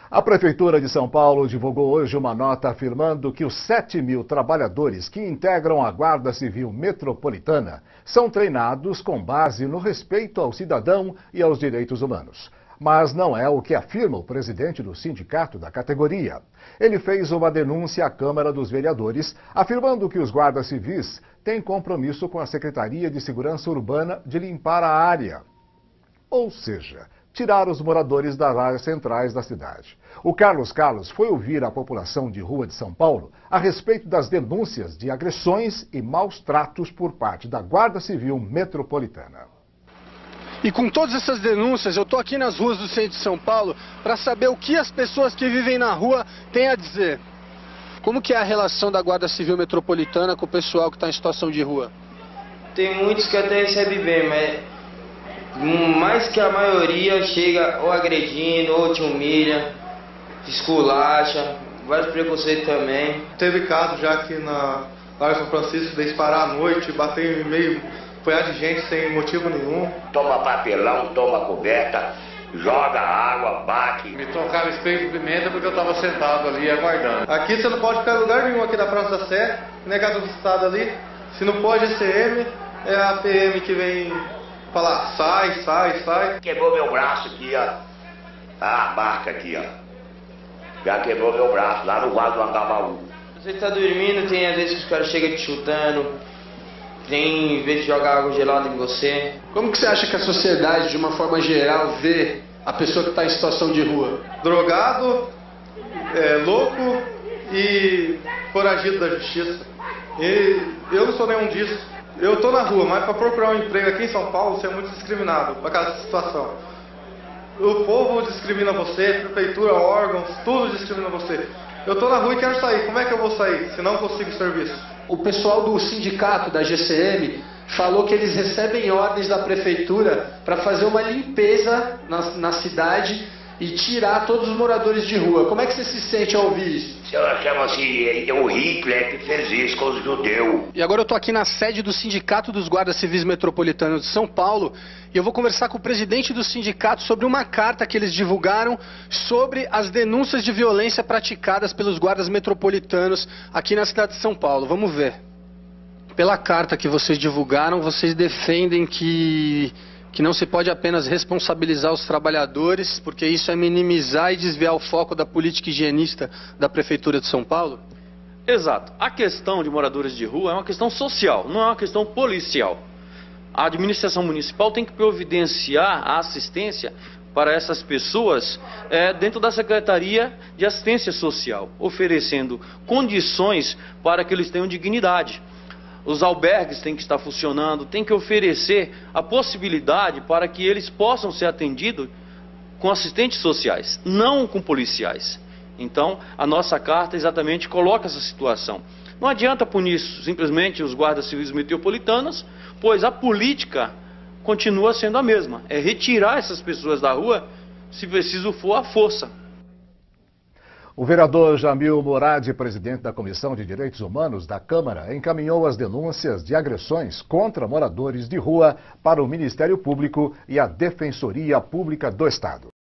A Prefeitura de São Paulo divulgou hoje uma nota afirmando que os 7.000 trabalhadores que integram a Guarda Civil Metropolitana são treinados com base no respeito ao cidadão e aos direitos humanos. Mas não é o que afirma o presidente do sindicato da categoria. Ele fez uma denúncia à Câmara dos Vereadores, afirmando que os guardas civis têm compromisso com a Secretaria de Segurança Urbana de limpar a área. Ou seja, tirar os moradores das áreas centrais da cidade. O Carlos foi ouvir a população de rua de São Paulo a respeito das denúncias de agressões e maus tratos por parte da Guarda Civil Metropolitana. E com todas essas denúncias, eu estou aqui nas ruas do centro de São Paulo para saber o que as pessoas que vivem na rua têm a dizer. Como que é a relação da Guarda Civil Metropolitana com o pessoal que está em situação de rua? Tem muitos que até recebem bem, mas mais que a maioria chega ou agredindo, ou te humilha, te esculacha, vários preconceitos também. Teve caso já aqui na Largo São Francisco de parar à noite, bater em meio, apoiar de gente sem motivo nenhum. Toma papelão, toma coberta, joga água, bate. Me trocaram spray de pimenta porque eu estava sentado ali aguardando. Aqui você não pode ficar em lugar nenhum aqui na Praça da Sé, negado do estado ali. Se não pode ECM, é a PM que vem falar, sai. Quebrou meu braço aqui, ó. A marca aqui, ó. Já quebrou meu braço, lá no vaso do Angabaú. Você tá dormindo, tem às vezes que os caras chegam te chutando, tem vezes que joga água gelada em você. Como que você acha que a sociedade, de uma forma geral, vê a pessoa que está em situação de rua? Drogado, louco e foragido da justiça. E eu não sou nenhum disso. Eu tô na rua, mas para procurar um emprego aqui em São Paulo, você é muito discriminado por causa dessa situação. O povo discrimina você, prefeitura, órgãos, tudo discrimina você. Eu tô na rua e quero sair, como é que eu vou sair se não consigo serviço? O pessoal do sindicato, da GCM, falou que eles recebem ordens da prefeitura para fazer uma limpeza na cidade e tirar todos os moradores de rua. Como é que você se sente ao ouvir isso? Eu chamo assim, é o Hitler que fez isso com os judeus. E agora eu estou aqui na sede do Sindicato dos Guardas Civis Metropolitanos de São Paulo e eu vou conversar com o presidente do sindicato sobre uma carta que eles divulgaram sobre as denúncias de violência praticadas pelos guardas metropolitanos aqui na cidade de São Paulo. Vamos ver. Pela carta que vocês divulgaram, vocês defendem que não se pode apenas responsabilizar os trabalhadores, porque isso é minimizar e desviar o foco da política higienista da Prefeitura de São Paulo? Exato. A questão de moradores de rua é uma questão social, não é uma questão policial. A administração municipal tem que providenciar a assistência para essas pessoas dentro da Secretaria de Assistência Social, oferecendo condições para que eles tenham dignidade. Os albergues têm que estar funcionando, tem que oferecer a possibilidade para que eles possam ser atendidos com assistentes sociais, não com policiais. Então, a nossa carta exatamente coloca essa situação. Não adianta punir simplesmente os guardas civis metropolitanos, pois a política continua sendo a mesma. É retirar essas pessoas da rua, se preciso for, à força. O vereador Jamil Moradi, presidente da Comissão de Direitos Humanos da Câmara, encaminhou as denúncias de agressões contra moradores de rua para o Ministério Público e a Defensoria Pública do Estado.